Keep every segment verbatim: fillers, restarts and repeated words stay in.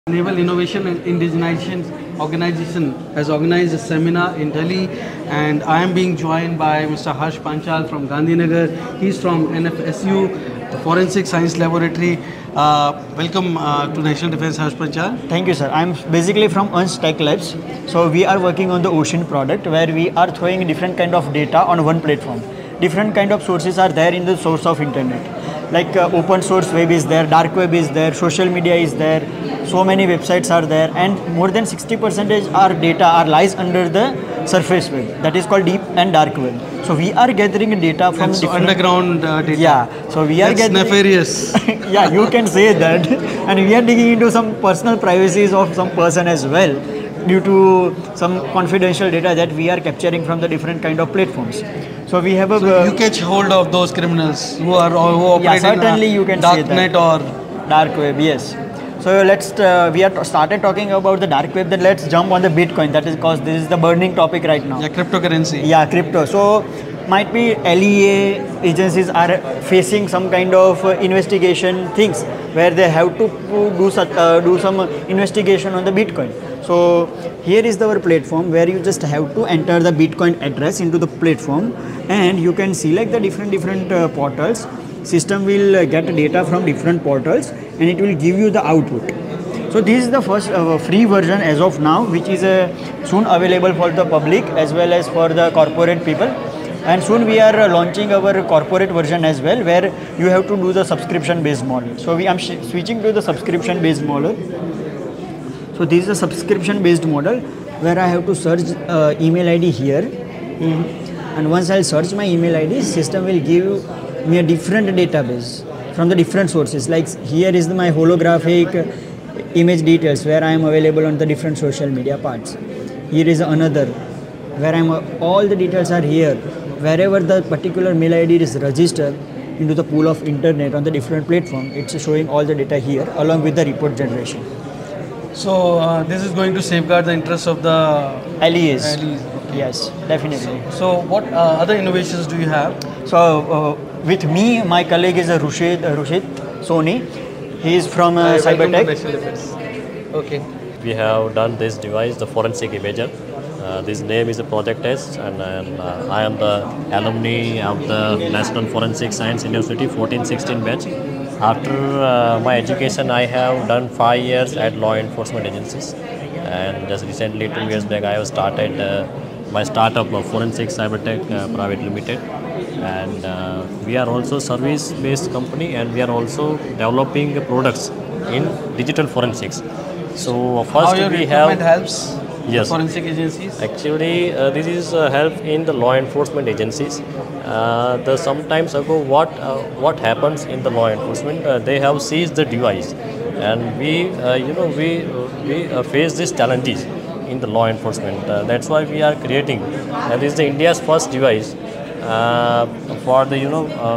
Enable Innovation and Indigenization Organization has organized a seminar in Delhi, and I am being joined by Mister Harsh Panchal from Gandhinagar. He's from N F S U, the Forensic Science Laboratory. Uh, welcome uh, to National Defense, Harsh Panchal. Thank you, sir. I'm basically from Uns Tech Labs. So we are working on the Ocean product where we are throwing different kind of data on one platform. Different kind of sources are there in the source of internet. Like uh, open source web is there, dark web is there, social media is there. So many websites are there, and more than sixty percent our data are lies under the surface web. That is called deep and dark web. So we are gathering data from so underground uh, data. Yeah. So we are That's gathering nefarious. Yeah, you can say that. And we are digging into some personal privacies of some person as well, due to some confidential data that we are capturing from the different kind of platforms. So we have a. So you catch hold of those criminals who are who operate yeah, certainly in you can dark say that. net or dark web. Yes. So let's uh, we are started talking about the dark web. Then let's jump on the Bitcoin. That is because this is the burning topic right now. Yeah, cryptocurrency. Yeah, crypto. So might be L E A agencies are facing some kind of uh, investigation things where they have to do such, uh, do some investigation on the Bitcoin. So here is our platform where you just have to enter the Bitcoin address into the platform, and you can select the different different uh, portals. System will uh, get data from different portals and it will give you the output. So this is the first uh, free version as of now, which is uh, soon available for the public as well as for the corporate people. And soon we are uh, launching our corporate version as well, where you have to do the subscription based model. So we am switching to the subscription based model. So this is a subscription based model where I have to search uh, email I D here. Mm-hmm. And once I search my email I D, system will give me a different database from the different sources. Like here is my holographic image details where I am available on the different social media parts. Here is another where I'm all the details are here. Wherever the particular mail I D is registered into the pool of internet on the different platform, it's showing all the data here along with the report generation. So uh, this is going to safeguard the interests of the L E As. L E As. Okay. Yes, definitely. So what uh, other innovations do you have? So uh, with me, my colleague is uh, Rushid, uh, Rushid Soni. He is from uh, Cybertech. Okay. We have done this device, the forensic imager. Uh, this name is a Project S, and, and uh, I am the alumni of the National Forensic Science University fourteen sixteen batch. After uh, my education, I have done five years at law enforcement agencies, and just recently, two years back, I have started uh, my startup of Forensic Cybertech uh, Private Limited, and uh, we are also service-based company, and we are also developing products in digital forensics. So first How your we equipment have helps yes forensic agencies? actually uh, this is uh, help in the law enforcement agencies. Uh, the sometimes ago what uh, what happens in the law enforcement, uh, they have seized the device, and we uh, you know we we uh, face these challenges in the law enforcement. Uh, that's why we are creating, uh, this is the India's first device uh, for the you know uh,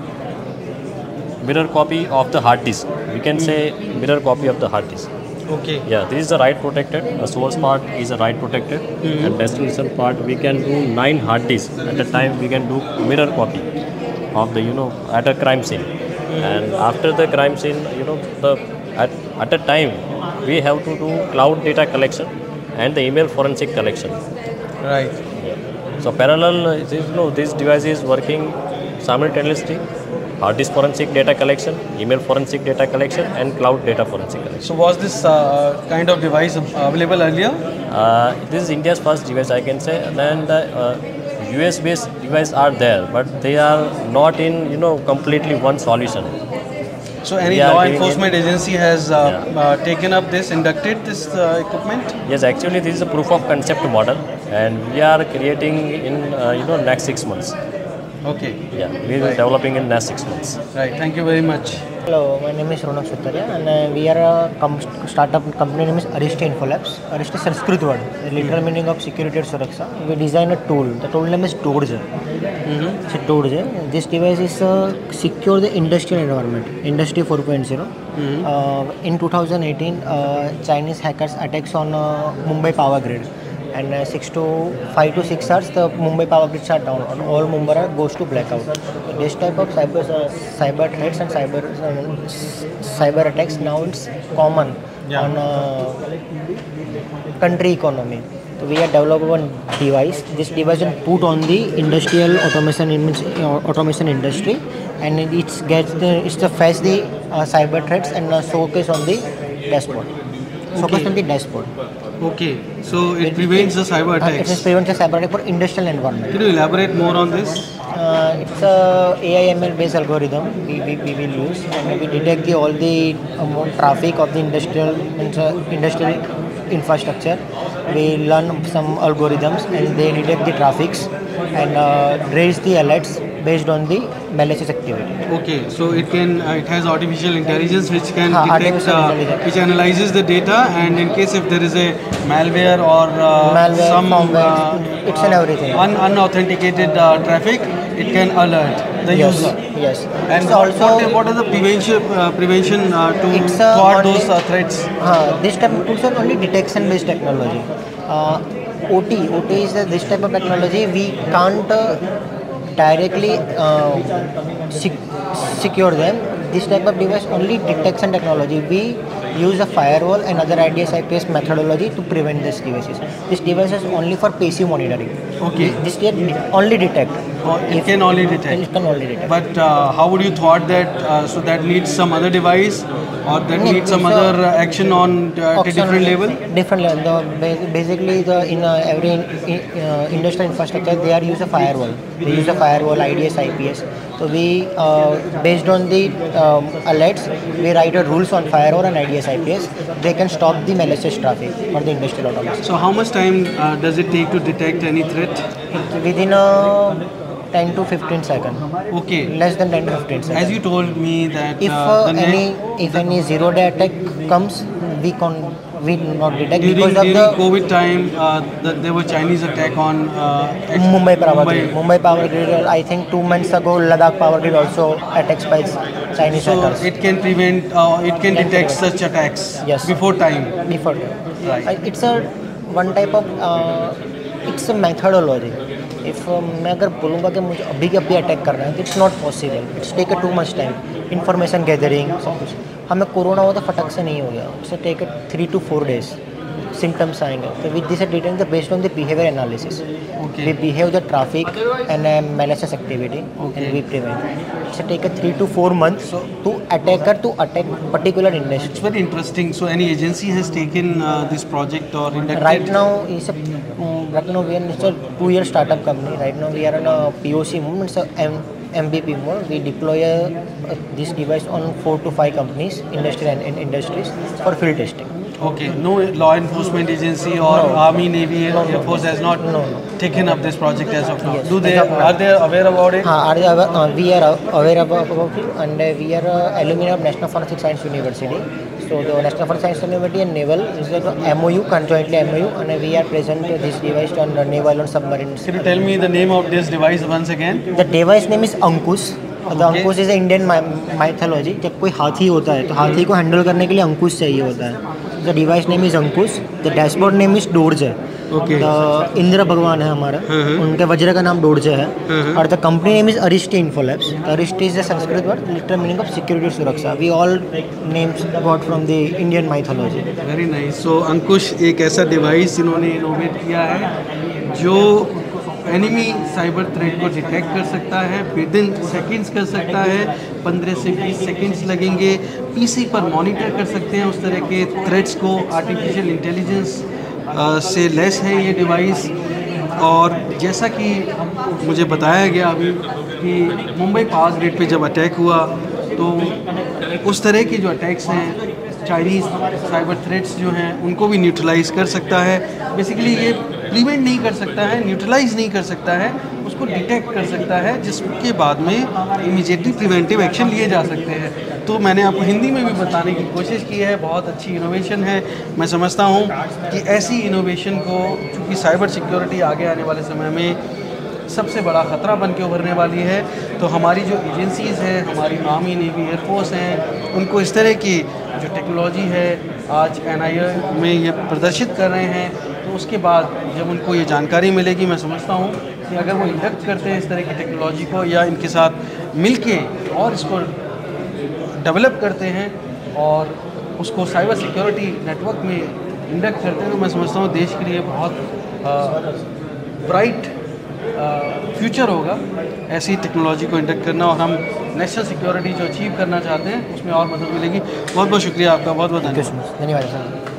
mirror copy of the hard disk. We can say mirror copy of the hard disk. Okay. Yeah, this is the write protected. The source part is a write protected, mm-hmm. and destination part we can do nine hard disks at a time. We can do mirror copy of the you know at a crime scene, mm-hmm. and after the crime scene, you know the at at a time we have to do cloud data collection and the email forensic collection. Right. Yeah. So parallel, this, you know this device is working simultaneously. Hard disk forensic data collection, email forensic data collection, and cloud data forensic collection. So was this uh, kind of device available earlier? Uh, this is India's first device, I can say. Then the uh, U S-based devices are there, but they are not in you know completely one solution. So any We are law doing enforcement it- agency has uh, Yeah. uh, taken up this, inducted this uh, equipment? Yes, actually this is a proof of concept model, and we are creating in uh, you know next six months. Okay. Yeah, we are Right. developing in next six months. Right. Thank you very much. Hello, my name is Ronak Sutaria, and uh, we are a com- startup company name is Arishta Infolabs. Arishta is Sanskrit word, the literal meaning of security or suraksha. We design a tool. The tool name is Dorje. Mm-hmm. It's a Dorje. This device is uh, secure the industrial environment, Industry four point zero. Mm-hmm. Uh, in two thousand eighteen, uh, Chinese hackers attacks on uh, Mumbai power grid. And uh, six to five to six hours, the Mumbai power grid shut down, and all Mumbai goes to blackout. So this type of cyber uh, cyber threats and cyber uh, cyber attacks now it's common Yeah. on uh, country economy. So we have developed one device. This device is put on the industrial automation in means, uh, automation industry, and it gets the it's the face the uh, cyber threats and uh, showcase on the dashboard. Focus Okay. on the dashboard. Okay, so it prevents the cyber Uh, it attacks. prevents the cyber attack for industrial environment. Can you elaborate more on this? Uh, it's a A I M L based algorithm we, we, we will use, and we detect the, all the um, traffic of the industrial means, uh, industrial infrastructure. We learn some algorithms and they detect the traffics and uh, raise the alerts based on the malicious activity. Okay, so it can uh, it has artificial intelligence which can हाँ, detect artificial uh, intelligence. which analyzes the data, and in case if there is a malware or uh, Malware, some firmware, it's an everything. un- unauthenticated uh, traffic, it can alert the Yes, user. yes. And It's also what, what are the prevention uh, prevention uh, to It's, uh, thwart only- those uh, threats? Uh, this type of tools are only detection based technology. Uh, O T, O T is uh, this type of technology. We can't uh, directly uh, sec- secure them. This type of device only detection technology. We use a firewall and other I D S I P S methodology to prevent these devices. This device is only for passive monitoring. Okay. This de- only detect. Or it can only detect. It can only detect. But uh, how would you thwart that? Uh, so that needs some other device, or that No, needs some so- other uh, action on uh, at a Auction- different level? Different level. The, ba- basically, the in uh, every in, in, uh, industrial infrastructure, they are use a firewall. They use a firewall, I D S, I P S. So we, uh, based on the um, alerts, we write a rules on firewall and I D S, I P S. They can stop the malicious traffic for the industrial automation. So how much time uh, does it take to detect any threat? It, within a ten to fifteen seconds, Okay. less than ten to fifteen seconds. As you told me that if uh, uh, the net- any if any zero day attack comes, we can we do not detect during, because of during the COVID time, uh, the, there was Chinese attack on uh, ex- Mumbai Power Grid. Mumbai. Mumbai Power Grid, I think two months ago, Ladakh Power Grid also attacks by Chinese So hackers. it can prevent, uh, it can detect such attacks Yes. before time. Before Right. Uh, it's a one type of uh, it's a methodology. If uh, मैं अगर बोलूँगा कि मुझे अभी के अभी attack करना है तो it's not possible. It's take too much time. Information gathering सब कुछ. हमें कोरोना हुआ तो फटक से नहीं हो गया. It's take three to four days. Symptoms आएंगे. So with this detecting the based on the behavior analysis. Okay. We behave the traffic and uh, malicious activity Okay. and we prevent. It's take a three to four months to attacker to attack particular industry. It's very interesting. So any agency has taken uh, this project or inducted? Right now, it's a um, right now we are it's a two-year startup company. Right now we are on a P O C mode. It's a M- MVP mode. We deploy a, uh, this device on four to five companies, industry and, and industries for field testing. Okay, no law enforcement agency or No. Army, Navy, No, no. Air Force has not No, no. taken up this project as of now. Yes. Do they As of now. are they aware about it? Uh, are they aware, uh, we are aware about, about it, and uh, we are uh, alumni of National Forensic Science University. So the National Forensic Science University and Naval is like a M O U, conjointly M O U, and uh, we are present uh, this device on the naval and submarines. Can you tell me the name of this device once again? The device name is Ankush. The Okay. Ankush is an Indian mythology. जब कोई हाथी होता है तो हाथी को handle करने के लिए अंकुश चाहिए होता है. The device name is Ankush. The dashboard name is Dorje. Okay. The Indra भगवान है हमारा. उनके वज्र का नाम डोरजे है. और the company name is Arishti Infolabs. The Arishti is a Sanskrit word, literal meaning of security सुरक्षा. We all names got from the Indian mythology. Very nice. So Ankush एक ऐसा डिवाइस इन्होंने इनोवेट किया है जो एनिमी साइबर थ्रेट को detect कर सकता है, विद इन सेकेंड्स कर सकता है, पंद्रह से बीस सेकेंड्स लगेंगे. पीसी पर मॉनिटर कर सकते हैं उस तरह के थ्रेट्स को. आर्टिफिशियल इंटेलिजेंस से लेस है ये डिवाइस. और जैसा कि मुझे बताया गया अभी कि मुंबई पावर ग्रिड पे जब अटैक हुआ तो उस तरह के जो अटैक्स हैं, चाइनीज़ साइबर थ्रेट्स जो हैं, उनको भी न्यूट्रलाइज कर सकता है. बेसिकली ये प्रिवेंट नहीं कर सकता है, न्यूट्रलाइज नहीं कर सकता है, उसको डिटेक्ट कर सकता है, जिसके बाद में इमीडिएटली प्रिवेंटिव एक्शन लिए जा सकते हैं. तो मैंने आपको हिंदी में भी बताने की कोशिश की है. बहुत अच्छी इनोवेशन है. मैं समझता हूँ कि ऐसी इनोवेशन को, चूँकि साइबर सिक्योरिटी आगे आने वाले समय में सबसे बड़ा ख़तरा बन के उभरने वाली है, तो हमारी जो एजेंसीज़ हैं, हमारी आर्मी, नेवी, एयरफोर्स हैं, उनको इस तरह की जो टेक्नोलॉजी है आज एन आई ए में ये प्रदर्शित कर रहे हैं, तो उसके बाद जब उनको ये जानकारी मिलेगी, मैं समझता हूँ कि अगर वो इंडक्ट करते हैं इस तरह की टेक्नोलॉजी को या इनके साथ मिल के और इसको डेवलप करते हैं और उसको साइबर सिक्योरिटी नेटवर्क में इंडक्ट करते हैं, तो मैं समझता हूँ देश के लिए बहुत ब्राइट फ्यूचर होगा ऐसी टेक्नोलॉजी को इंडक्ट करना, और हम नेशनल सिक्योरिटी जो अचीव करना चाहते हैं उसमें और मदद मिलेगी। बहुत बहुत शुक्रिया आपका, बहुत बहुत धन्यवाद। धन्यवाद सर।